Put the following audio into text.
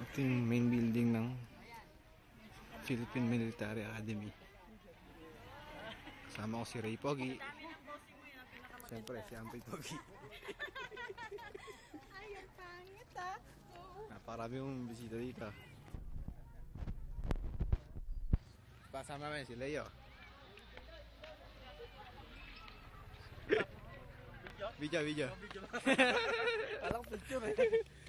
Ito yung main building ng Philippine Military Academy. Kasama ko si Ray Pogi. Siyempre, si Ampay Pogi. Ay, ang pangit ah. Naparami yung bisita dito. Pasama namin si Leo. Video. Alam ko picture eh.